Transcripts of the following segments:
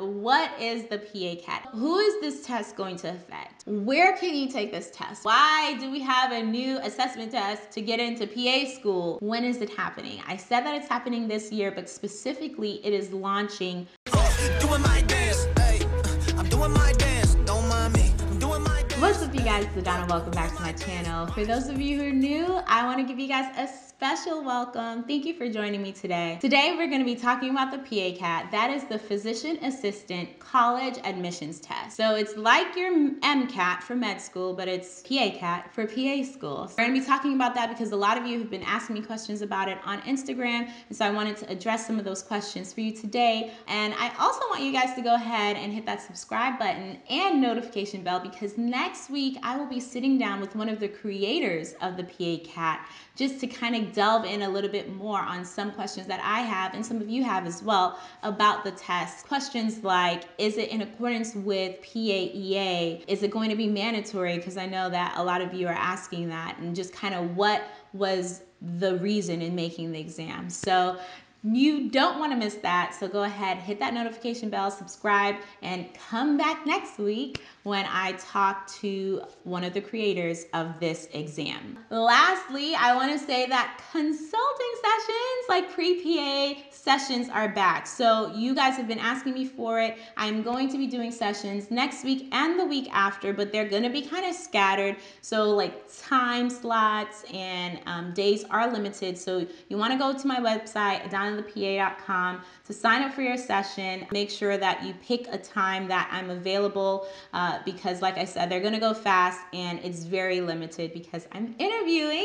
What is the PA-CAT? Who is this test going to affect? Where can you take this test? Why do we have a new assessment test to get into PA school? When is it happening? I said that it's happening this year, but specifically it is launching. Doing my dance, hey, I'm doing my dance, don't mind me, I'm doing my dance. What's up, you guys? It's Adana. Welcome back to my channel. For those of you who are new, I want to give you guys a special welcome. Thank you for joining me today. Today we're going to be talking about the PA-CAT. That is the Physician Assistant College Admissions Test. So it's like your MCAT for med school, but it's PA-CAT for PA school. We're going to be talking about that because a lot of you have been asking me questions about it on Instagram, and so I wanted to address some of those questions for you today. And I also want you guys to go ahead and hit that subscribe button and notification bell, because next week I will be sitting down with one of the creators of the PA-CAT just to kind of delve in a little bit more on some questions that I have and some of you have as well about the test. Questions like, is it in accordance with PAEA? Is it going to be mandatory? Because I know that a lot of you are asking that, and just kind of what was the reason in making the exam. So you don't want to miss that. So go ahead, hit that notification bell, subscribe, and come back next week when I talk to one of the creators of this exam. Lastly, I want to say that consulting sessions, like pre-PA sessions, are back. So you guys have been asking me for it. I'm going to be doing sessions next week and the week after, but they're going to be kind of scattered. So like time slots and days are limited. So you want to go to my website, AdanaThePA.com, to sign up for your session. Make sure that you pick a time that I'm available because, like I said, they're going to go fast and it's very limited because I'm interviewing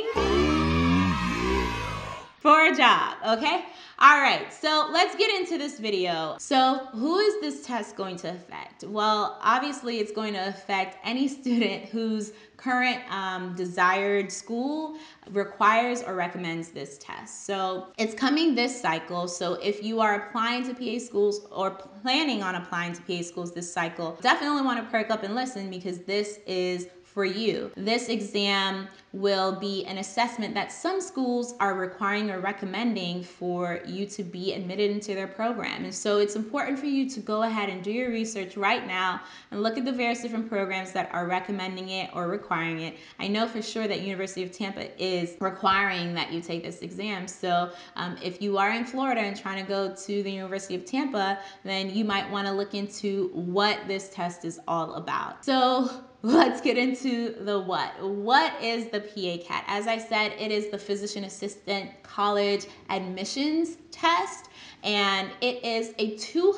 for a job, okay? All right, so let's get into this video. So who is this test going to affect? Well, obviously it's going to affect any student whose current desired school requires or recommends this test. So it's coming this cycle. So if you are applying to PA schools or planning on applying to PA schools this cycle, definitely want to perk up and listen, because this is for you. This exam will be an assessment that some schools are requiring or recommending for you to be admitted into their program. And so it's important for you to go ahead and do your research right now and look at the various different programs that are recommending it or requiring it. I know for sure that University of Tampa is requiring that you take this exam. So if you are in Florida and trying to go to the University of Tampa, then you might want to look into what this test is all about. So let's get into the what. What is the PA-CAT? As I said, it is the Physician Assistant College Admissions Test, and it is a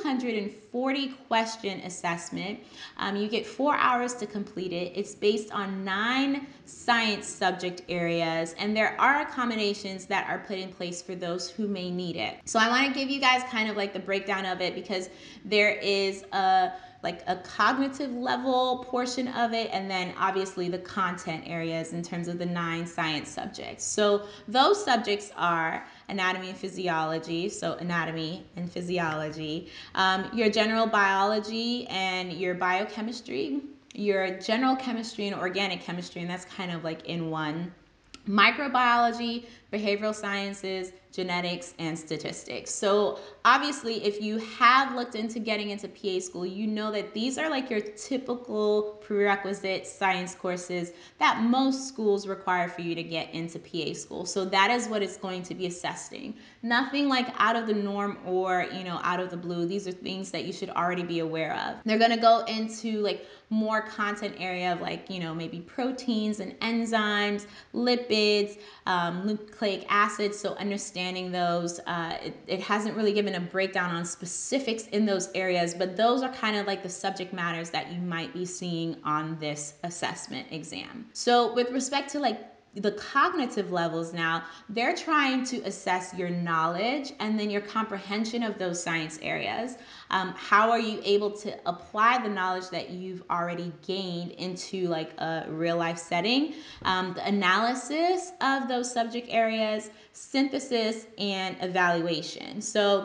240 question assessment. You get 4 hours to complete it. It's based on 9 science subject areas, and there are accommodations that are put in place for those who may need it. So I want to give you guys kind of like the breakdown of it, because there is a cognitive level portion of it, and then obviously the content areas in terms of the 9 science subjects. So those subjects are anatomy and physiology, so anatomy and physiology, your general biology and your biochemistry, your general chemistry and organic chemistry, and that's kind of like in one, microbiology, behavioral sciences, genetics, and statistics. So obviously, if you have looked into getting into PA school, you know that these are like your typical prerequisite science courses that most schools require for you to get into PA school. So that is what it's going to be assessing. Nothing like out of the norm or, you know, out of the blue. These are things that you should already be aware of. They're going to go into like more content area of like, you know, maybe proteins and enzymes, lipids, nucleic acids. So understanding those, it hasn't really given a breakdown on specifics in those areas, but those are kind of like the subject matters that you might be seeing on this assessment exam. So with respect to like the cognitive levels now, they're trying to assess your knowledge and then your comprehension of those science areas. How are you able to apply the knowledge that you've already gained into like a real life setting? The analysis of those subject areas, synthesis, and evaluation. So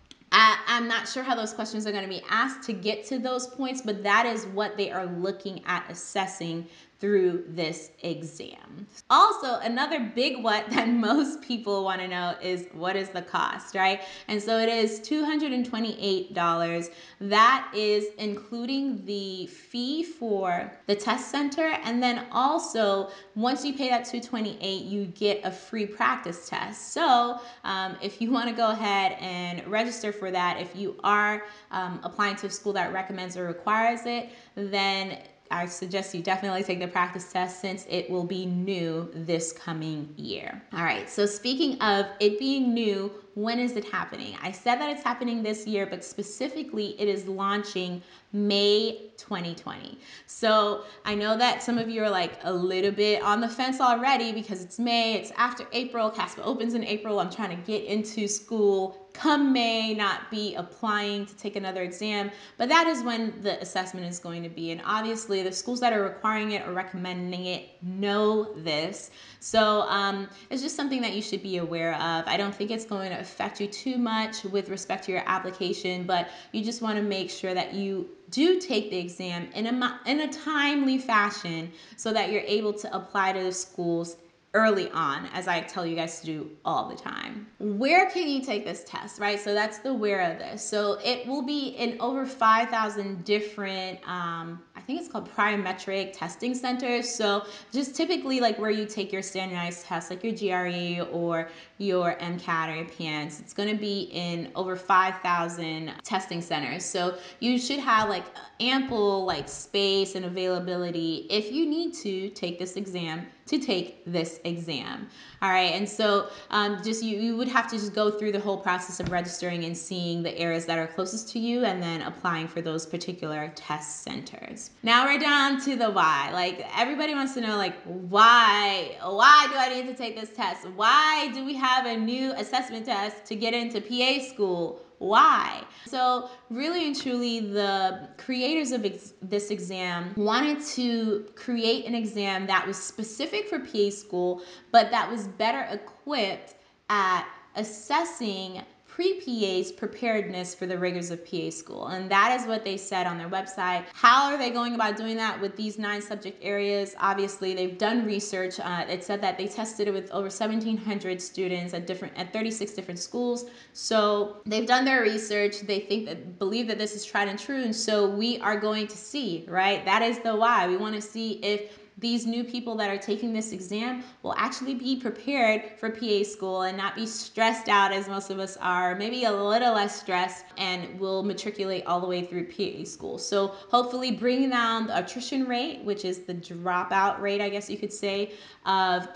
I'm not sure how those questions are going to be asked to get to those points, but that is what they are looking at assessing through this exam. Also, another big what that most people want to know is what is the cost, right? And so it is $228. That is including the fee for the test center, and then also once you pay that $228, you get a free practice test. So if you want to go ahead and register for that, if you are applying to a school that recommends or requires it, then I suggest you definitely take the practice test since it will be new this coming year. All right, so speaking of it being new, when is it happening? I said that it's happening this year, but specifically it is launching May 2020. So I know that some of you are like a little bit on the fence already because it's May, it's after April, CASPA opens in April. I'm trying to get into school come May, not be applying to take another exam, but that is when the assessment is going to be. And obviously the schools that are requiring it or recommending it know this. So it's just something that you should be aware of. I don't think it's going to affect you too much with respect to your application, but you just want to make sure that you do take the exam in a timely fashion so that you're able to apply to the schools early on, as I tell you guys to do all the time. Where can you take this test, right? So that's the where of this. So it will be in over 5,000 different, I think it's called parametric testing centers. So just typically like where you take your standardized tests, like your GRE or your MCAT or your PANCE, it's gonna be in over 5,000 testing centers. So you should have like ample like space and availability if you need to take this exam to take this exam. All right, and so just you would have to just go through the whole process of registering and seeing the areas that are closest to you and then applying for those particular test centers. Now we're down to the why. Like everybody wants to know like why do I need to take this test? Why do we have a new assessment test to get into PA school? Why? So really and truly, the creators of this exam wanted to create an exam that was specific for PA school, but that was better equipped at assessing pre-PA's preparedness for the rigors of PA school. And that is what they said on their website. How are they going about doing that with these 9 subject areas? Obviously, they've done research. It said that they tested it with over 1,700 students at 36 different schools. So they've done their research. They believe that this is tried and true. And so we are going to see, right? That is the why. We want to see if these new people that are taking this exam will actually be prepared for PA school and not be stressed out as most of us are, maybe a little less stressed, and will matriculate all the way through PA school. So hopefully bringing down the attrition rate, which is the dropout rate, I guess you could say, of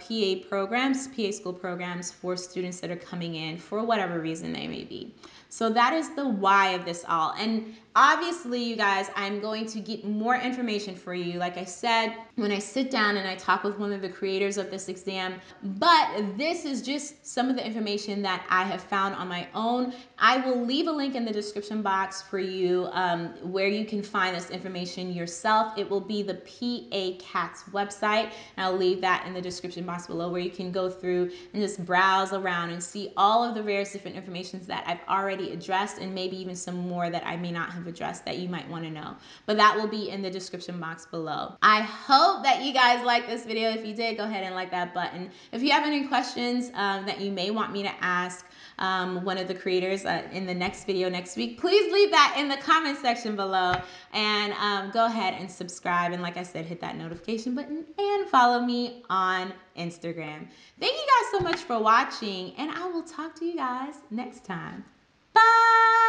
PA school programs for students that are coming in for whatever reason they may be. So that is the why of this all. And obviously, you guys, I'm going to get more information for you. Like I said, when I sit down and I talk with one of the creators of this exam, but this is just some of the information that I have found on my own. I will leave a link in the description box for you where you can find this information yourself. It will be the PA CATS website, and I'll leave that in the description box below where you can go through and just browse around and see all of the various different informations that I've already addressed, and maybe even some more that I may not have addressed that you might want to know. But that will be in the description box below. I hope that you guys like this video. If you did, go ahead and like that button. If you have any questions that you may want me to ask one of the creators in the next video next week, please leave that in the comment section below, and go ahead and subscribe, and like I said, hit that notification button and follow me on Instagram. Thank you guys so much for watching, and I will talk to you guys next time. Bye!